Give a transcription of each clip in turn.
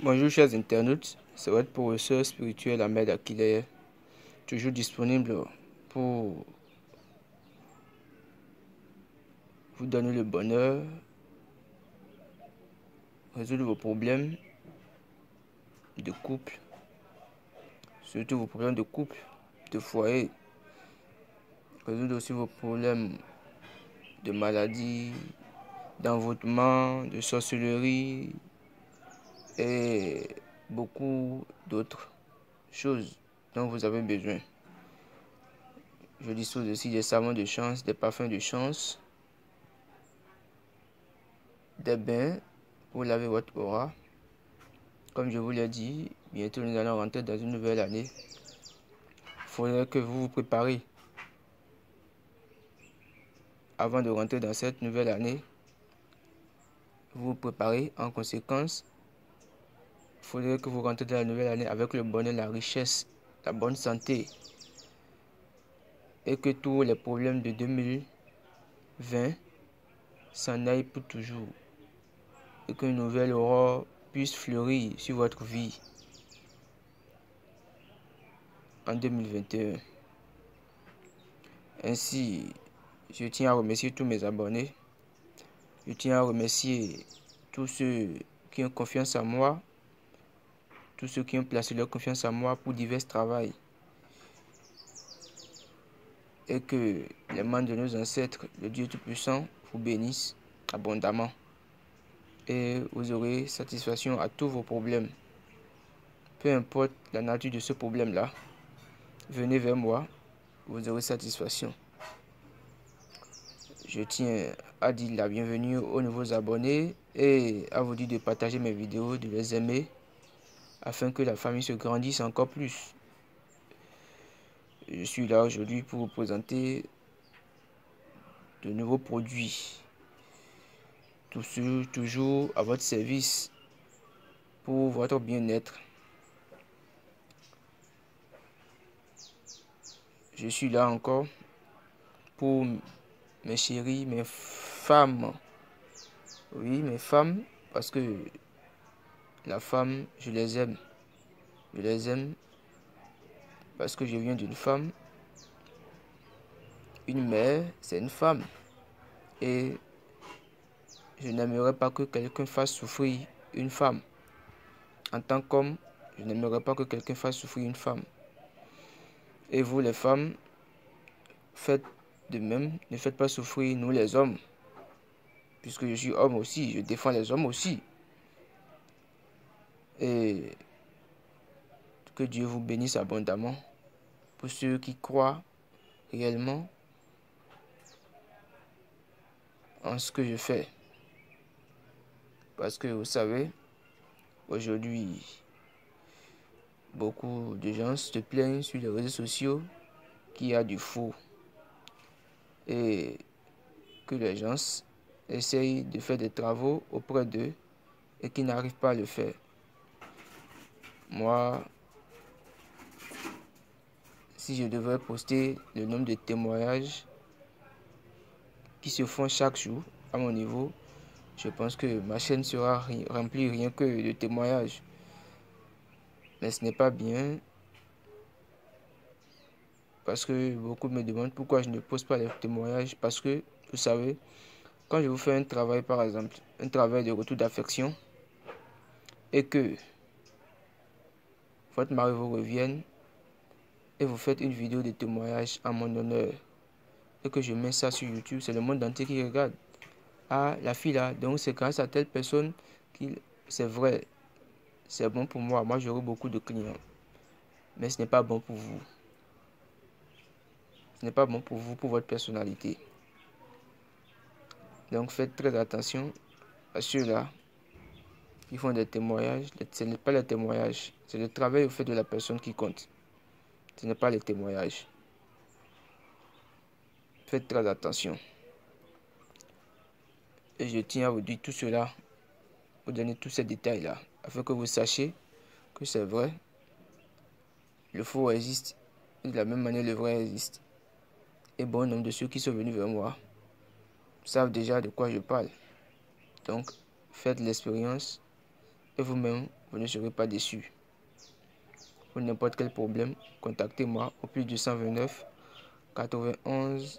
Bonjour chers internautes, c'est votre professeur spirituel Ahmed Akile, toujours disponible pour vous donner le bonheur, résoudre vos problèmes de couple, surtout vos problèmes de couple, de foyer, résoudre aussi vos problèmes de maladie, d'envoûtement, de sorcellerie et beaucoup d'autres choses dont vous avez besoin. Je dispose aussi des savons de chance, des parfums de chance, des bains pour laver votre aura. Comme je vous l'ai dit, bientôt nous allons rentrer dans une nouvelle année. Il faudrait que vous vous préparez. Avant de rentrer dans cette nouvelle année, vous vous préparez en conséquence. Il faudrait que vous rentrez dans la nouvelle année avec le bonheur, la richesse, la bonne santé. Et que tous les problèmes de 2020 s'en aillent pour toujours. Et qu'une nouvelle aurore puisse fleurir sur votre vie en 2021. Ainsi, je tiens à remercier tous mes abonnés. Je tiens à remercier tous ceux qui ont confiance en moi, tous ceux qui ont placé leur confiance en moi pour divers travaux. Et que les mains de nos ancêtres, le Dieu Tout-Puissant, vous bénisse abondamment. Et vous aurez satisfaction à tous vos problèmes. Peu importe la nature de ce problème-là, venez vers moi, vous aurez satisfaction. Je tiens à dire la bienvenue aux nouveaux abonnés et à vous dire de partager mes vidéos, de les aimer, afin que la famille se grandisse encore plus. Je suis là aujourd'hui pour vous présenter de nouveaux produits. Tout ce toujours à votre service pour votre bien-être. Je suis là encore pour mes chéris, mes femmes. Oui, mes femmes, parce que la femme, je les aime. Je les aime parce que je viens d'une femme. Une mère, c'est une femme. Et je n'aimerais pas que quelqu'un fasse souffrir une femme. En tant qu'homme, je n'aimerais pas que quelqu'un fasse souffrir une femme. Et vous, les femmes, faites de même. Ne faites pas souffrir nous, les hommes. Puisque je suis homme aussi, je défends les hommes aussi. Et que Dieu vous bénisse abondamment. Pour ceux qui croient réellement en ce que je fais. Parce que vous savez, aujourd'hui, beaucoup de gens se plaignent sur les réseaux sociaux qu'il y a du faux. Et que les gens essayent de faire des travaux auprès d'eux et qui n'arrivent pas à le faire. Moi, si je devrais poster le nombre de témoignages qui se font chaque jour à mon niveau, je pense que ma chaîne sera remplie rien que de témoignages. Mais ce n'est pas bien parce que beaucoup me demandent pourquoi je ne poste pas les témoignages. Parce que, vous savez, quand je vous fais un travail par exemple, un travail de retour d'affection, et que votre mari vous revienne et vous faites une vidéo de témoignage en mon honneur et que je mets ça sur YouTube, c'est le monde entier qui regarde. Ah, la fille là, donc c'est grâce à telle personne qu'il... C'est vrai, c'est bon pour moi. Moi, j'aurai beaucoup de clients. Mais ce n'est pas bon pour vous. Ce n'est pas bon pour vous, pour votre personnalité. Donc, faites très attention à ceux-là qui font des témoignages. Ce n'est pas les témoignages, c'est le travail au fait de la personne qui compte. Ce n'est pas les témoignages. Faites très attention. Et je tiens à vous dire tout cela, vous donner tous ces détails-là, afin que vous sachiez que c'est vrai. Le faux existe, et de la même manière le vrai existe. Et bon nombre de ceux qui sont venus vers moi savent déjà de quoi je parle. Donc, faites l'expérience et vous-même, vous ne serez pas déçu. Pour n'importe quel problème, contactez-moi au plus 229 91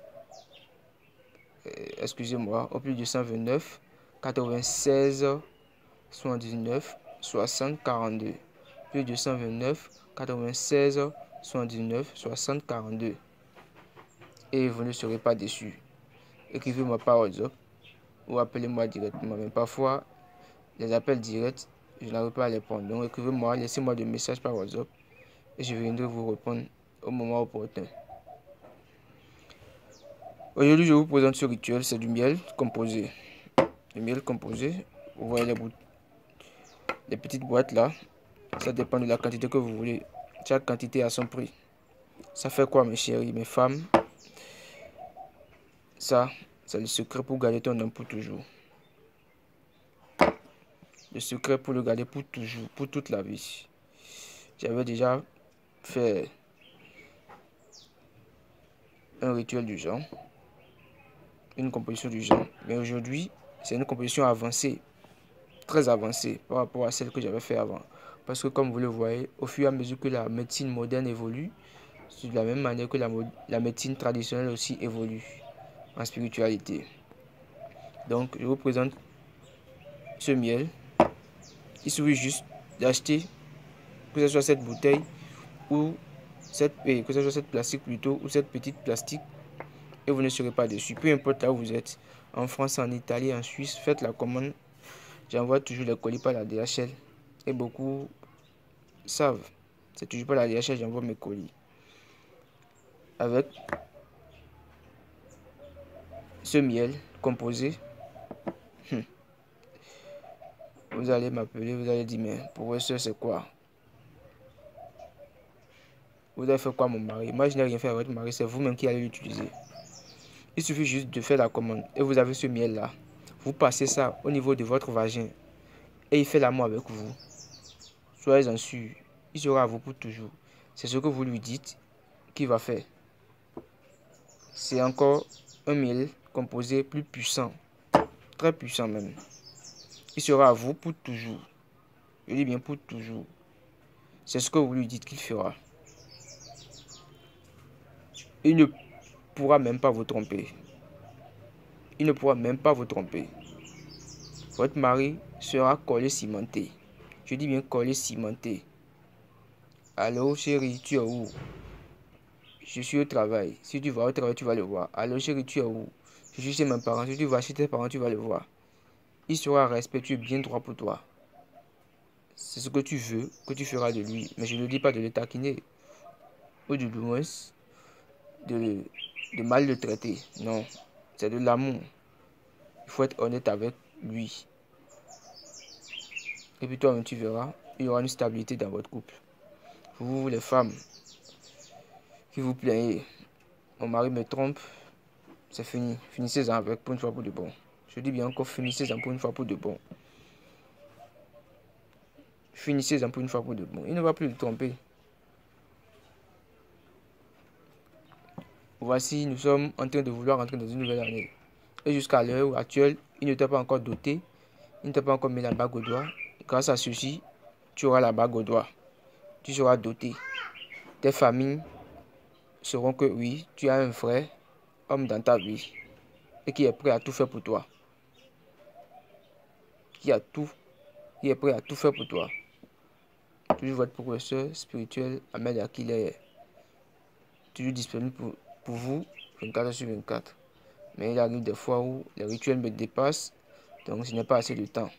au plus 229 96 79 60 42. Plus 229 96 79 60 42. Et vous ne serez pas déçu. Écrivez-moi par WhatsApp ou appelez-moi directement. Mais parfois, les appels directs, je n'arrive pas à les prendre. Donc écrivez-moi, laissez-moi des messages par WhatsApp et je viendrai vous répondre au moment opportun. Aujourd'hui, je vous présente ce rituel, c'est du miel composé. Le miel composé, vous voyez les petites boîtes là, ça dépend de la quantité que vous voulez. Chaque quantité a son prix. Ça fait quoi, mes chéris, mes femmes? Ça, c'est le secret pour garder ton homme pour toujours. Le secret pour le garder pour toujours, pour toute la vie. J'avais déjà fait un rituel du genre, une composition du genre. Mais aujourd'hui, c'est une composition avancée, très avancée par rapport à celle que j'avais fait avant. Parce que comme vous le voyez, au fur et à mesure que la médecine moderne évolue, c'est de la même manière que la médecine traditionnelle aussi évolue en spiritualité. Donc, je vous présente ce miel. Il suffit juste d'acheter, que ce soit cette bouteille ou que ce soit cette plastique plutôt, ou cette petite plastique, et vous ne serez pas déçu. Peu importe là où vous êtes, en France, en Italie, en Suisse, faites la commande. J'envoie toujours les colis par la DHL. Et beaucoup savent, c'est toujours par la DHL, j'envoie mes colis. Avec ce miel composé, vous allez m'appeler, vous allez dire, mais professeur, c'est quoi? Vous avez fait quoi, mon mari? Moi, je n'ai rien fait à votre mari, c'est vous-même qui allez l'utiliser. Il suffit juste de faire la commande et vous avez ce miel-là. Vous passez ça au niveau de votre vagin et il fait l'amour avec vous. Soyez-en sûr, il sera à vous pour toujours. C'est ce que vous lui dites qu'il va faire. C'est encore un miel composé plus puissant, très puissant même. Il sera à vous pour toujours. Je dis bien pour toujours. C'est ce que vous lui dites qu'il fera. Il ne pourra même pas vous tromper. Il ne pourra même pas vous tromper. Votre mari sera collé cimenté. Je dis bien collé cimenté. Allô chérie, tu es où? Je suis au travail. Si tu vas au travail, tu vas le voir. Allô chérie, tu es où? Je suis chez mes parents. Si tu vas chez tes parents, tu vas le voir. Il sera respectueux, bien droit pour toi. C'est ce que tu veux, que tu feras de lui. Mais je ne dis pas de le taquiner. Ou du moins, de mal le traiter. Non, c'est de l'amour. Il faut être honnête avec lui. Et puis toi-même, tu verras, il y aura une stabilité dans votre couple. Vous, les femmes, qui vous plaignez, mon mari me trompe, c'est fini. Finissez-en avec pour une fois pour de bon. Je dis bien encore, finissez-en pour une fois pour de bon. Finissez-en pour une fois pour de bon. Il ne va plus le tromper. Voici, nous sommes en train de vouloir entrer dans une nouvelle année. Et jusqu'à l'heure actuelle, il ne t'a pas encore doté. Il ne t'a pas encore mis la bague au doigt. Grâce à ceci, tu auras la bague au doigt. Tu seras doté. Tes familles sauront que oui, tu as un vrai homme dans ta vie et qui est prêt à tout faire pour toi. Qui est prêt à tout faire pour toi. Toujours votre professeur spirituel Ahmed Akile. Toujours disponible pour vous 24 sur 24. Mais il arrive des fois où les rituels me dépassent, donc je n'ai pas assez de temps.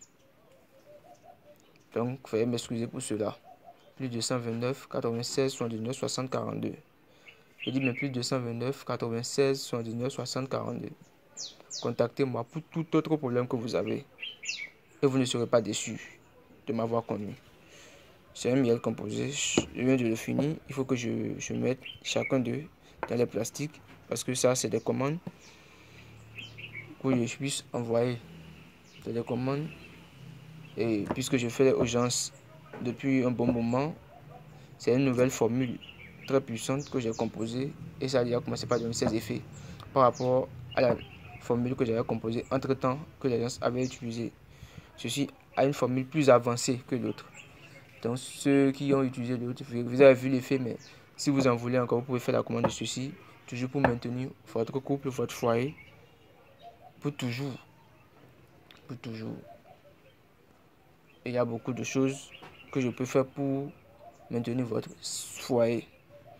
Donc, veuillez m'excuser pour cela. Plus 229 96 79 60 42. Je dis bien plus 229 96 79 60 42. Contactez-moi pour tout autre problème que vous avez. Et vous ne serez pas déçus de m'avoir connu. C'est un miel composé. Je viens de le finir. Il faut que je mette chacun d'eux dans les plastiques. Parce que ça, c'est des commandes que je puisse envoyer. C'est des commandes. Et puisque je fais les urgences depuis un bon moment, c'est une nouvelle formule très puissante que j'ai composée. Et ça a déjà commencé par donner ses effets par rapport à la formule que j'avais composée entre-temps que les gens avaient utilisée. Ceci a une formule plus avancée que l'autre. Donc ceux qui ont utilisé l'autre, vous avez vu l'effet, mais si vous en voulez encore, vous pouvez faire la commande de ceci, toujours pour maintenir votre couple, votre foyer, pour toujours. Pour toujours. Et il y a beaucoup de choses que je peux faire pour maintenir votre foyer.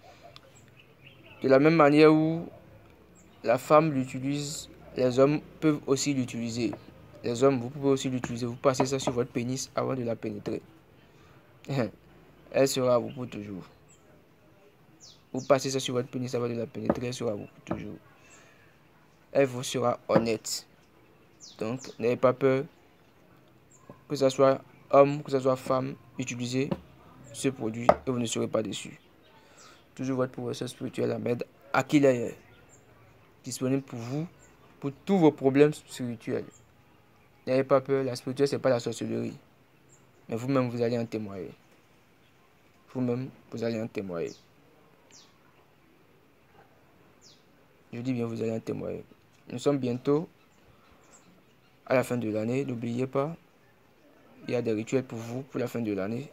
De la même manière où la femme l'utilise, les hommes peuvent aussi l'utiliser. Les hommes, vous pouvez aussi l'utiliser. Vous passez ça sur votre pénis avant de la pénétrer. Elle sera à vous pour toujours. Vous passez ça sur votre pénis avant de la pénétrer, elle sera à vous pour toujours. Elle vous sera honnête. Donc, n'ayez pas peur. Que ce soit homme, que ce soit femme, utilisez ce produit et vous ne serez pas déçus. Toujours votre professeur spirituel Ahmed Akilaye, disponible pour vous, pour tous vos problèmes spirituels. N'ayez pas peur, la spirituelle, ce n'est pas la sorcellerie. Mais vous-même, vous allez en témoigner. Vous-même, vous allez en témoigner. Je dis bien, vous allez en témoigner. Nous sommes bientôt à la fin de l'année. N'oubliez pas, il y a des rituels pour vous pour la fin de l'année.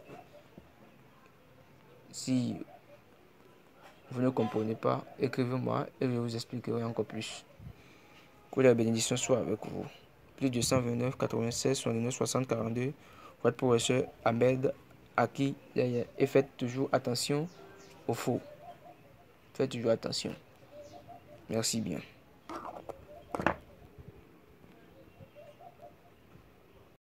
Si vous ne comprenez pas, écrivez-moi et je vous expliquerai encore plus. Que la bénédiction soit avec vous. Plus de 129 96 69 60 42. Votre professeur Ahmed Aki. Et faites toujours attention au faux. Faites toujours attention. Merci bien.